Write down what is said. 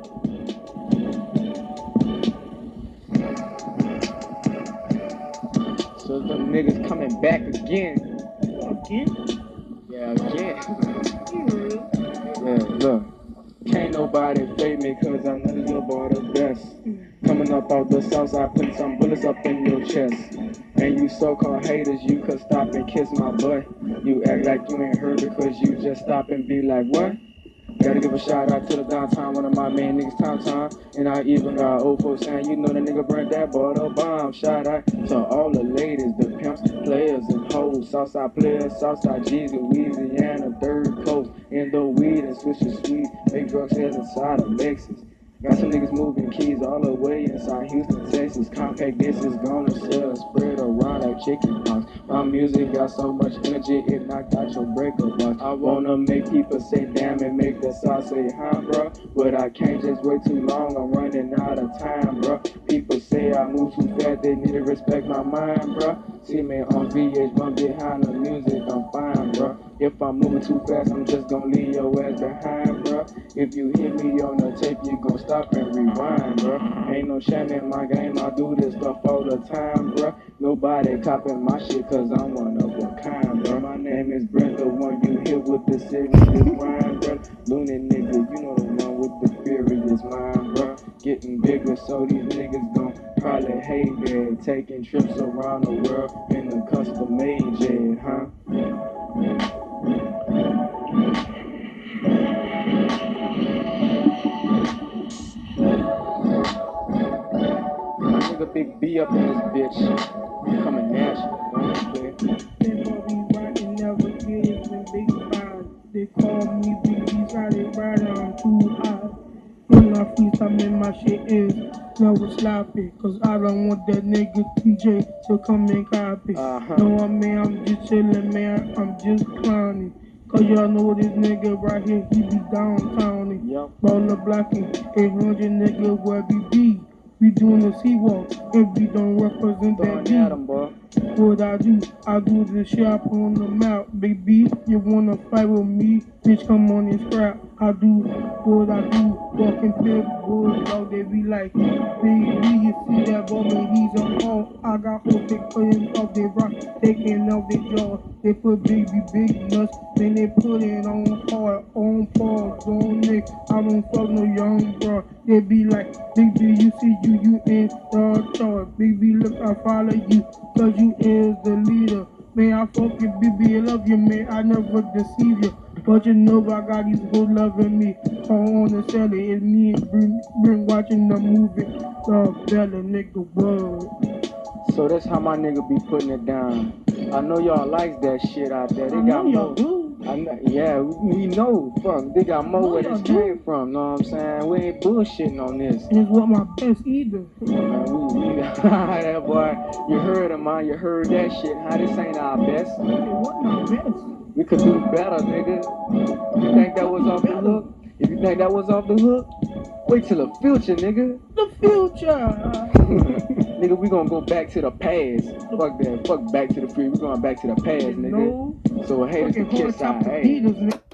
So the niggas coming back again. Again? Yeah, again. Yeah, look. Can't nobody fake me cause I know this little boy the best. Coming up out the south side, putting some bullets up in your chest. And you so-called haters, you could stop and kiss my butt. You act like you ain't heard because you just stop and be like, what? Gotta give a shout out to the downtown, one of my main niggas, Tom. And I even got old folks saying, you know the nigga burnt that boy the bomb. Shout out to all the ladies, the pimps, players, and hoes. Southside players, Southside G's, Louisiana, third coast. In the weed and switch the sweet, make drugs heads inside of Lexus. Got some niggas moving keys all the way inside Houston, Texas. Compact disc is gonna sell, spread around like chicken pox. My music got so much energy, it knocked out your breaker box. I wanna make people say damn and make the sauce say huh, bro. But I can't just wait too long, I'm running out of time, bro. People say I move too fast, they need to respect my mind, bro. See me on VH1 behind the music, I'm fine, bro. If I'm moving too fast, I'm just gonna leave your ass behind, bro. If you hit me on the tape, you gon' stop and rewind, bro. Ain't no shame in my game, I do this stuff all the time, bro. Nobody copying my shit cause I'm one of a kind, bro. My name is Brent, the one you hear with the serious rhyme, bro. Looney nigga, you know the one with the furious mind, bro. Getting bigger, so these niggas gon' probably hate it. Taking trips around the world in a custom made jet, huh? Nigga Big B up in this bitch. Coming natural, don't play. They call me rockin' never gives when they find. They call me BB's how they ride, I'm too high. When I freestyle, man, my shit is never sloppy. Cause I don't want that nigga TJ to come and copy. No, I'm just chillin', man, I'm just clowning. Cause y'all know this nigga right here, he be downtowning. Yep. Baller blocking, 800 nigga where we be. We doing the C-walk, if we don't represent that Throwing at 'em, boy. What I do the shop on the map, baby. You wanna fight with me? Bitch, come on and scrap. I do what I do. Walking pit bulldog, they be like, baby, you see that boy, man, he's a hawk. I got hope they putting off their rock, taking off their jaw. They put big nuts, then they put it on hard, on pause, on Nick. I don't fuck no young bro. They be like, baby, you see you in the chart. Baby, look, I follow you, cause you is the leader. Man, I fuck you, baby, I love you, man, I never deceive you. But you know I got these hoes loving me. I wanna sell it, it's me and bring watching the movie. The Bella nigga word. So that's how my nigga be putting it down. I know y'all likes that shit out there. They I got know y'all more. do. Yeah, we know. Fuck, they got more where this y'all came from. Know what I'm saying? We ain't bullshitting on this. It's what my best either. Man, we that boy. You heard him, man. You heard that shit. Huh? This ain't our best. Hey, what my best? We could do better, nigga. You think that was off the hook? If you think that was off the hook, wait till the future, nigga. The future. Nigga, we gonna go back to the past. Fuck that. Fuck back to the future. We going back to the past, nigga. No. So haters can kiss our ass.